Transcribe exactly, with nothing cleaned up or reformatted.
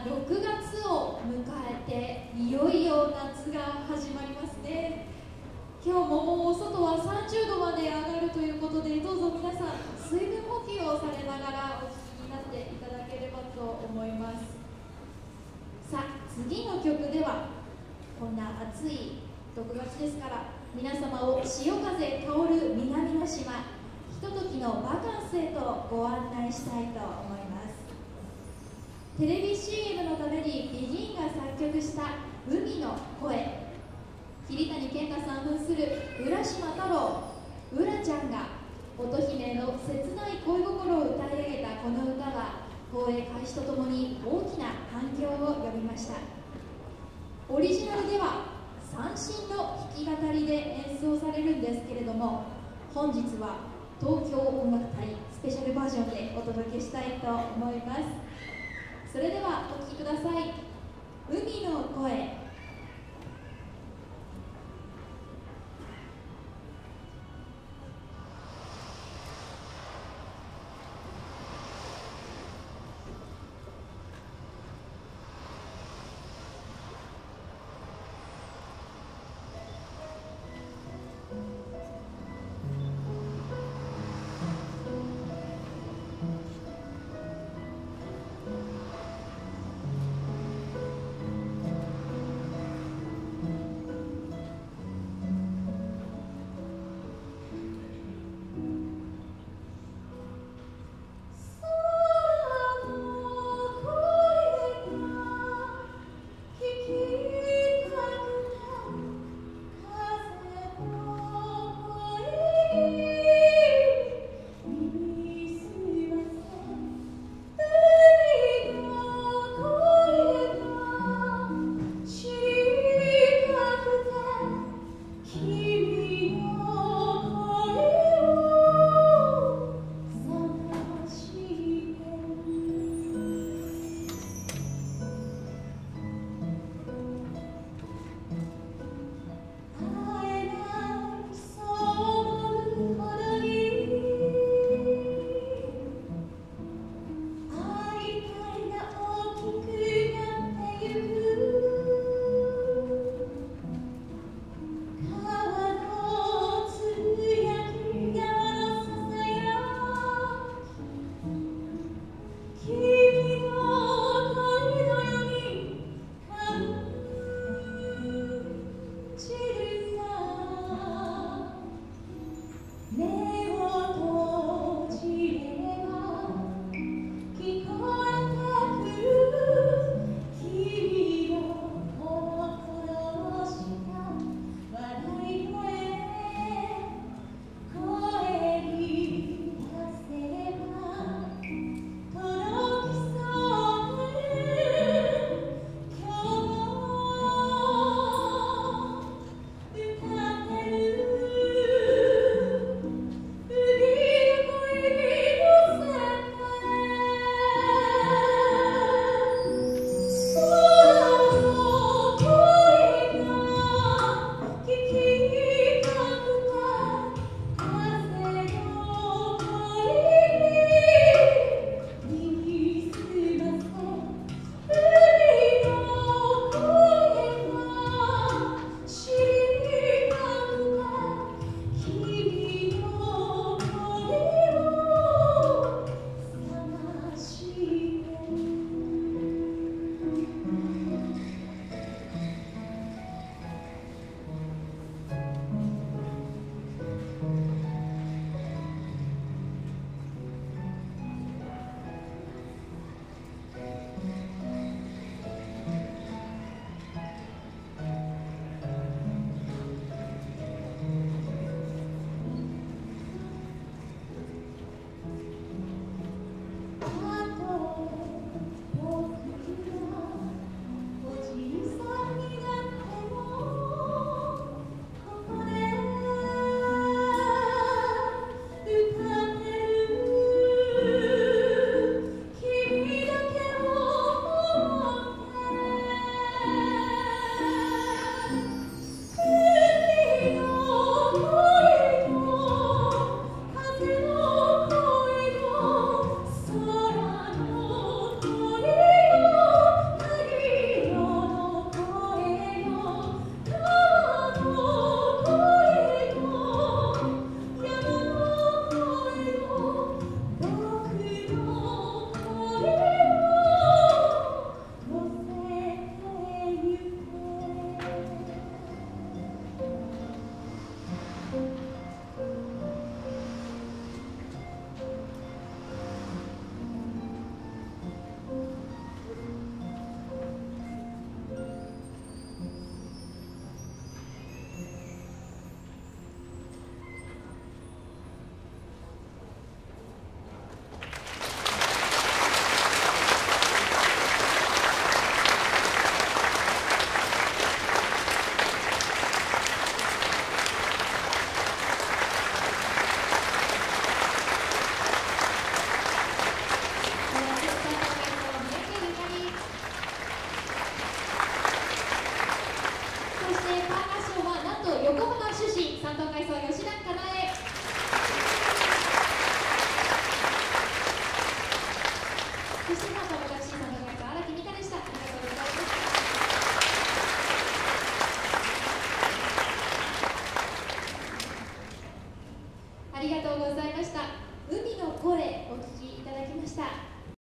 ろくがつを迎えていよいよ夏が始まりますね。今日ももう外はさんじゅうどまで上がるということで、どうぞ皆さん水分補給をされながらお聞きになっていただければと思います。さあ、次の曲ではこんな暑いろくがつですから、皆様を潮風香る南の島、ひとときのバカンスへとご案内したいと思います。テレビ シーエム のためにビギンが作曲した「海の声」、桐谷健太さん扮する浦島太郎、浦ちゃんが乙姫の切ない恋心を歌い上げたこの歌は、放映開始とともに大きな反響を呼びました。オリジナルでは三線の弾き語りで演奏されるんですけれども、本日は東京音楽隊スペシャルバージョンでお届けしたいと思います。それではお聴きください。海の声。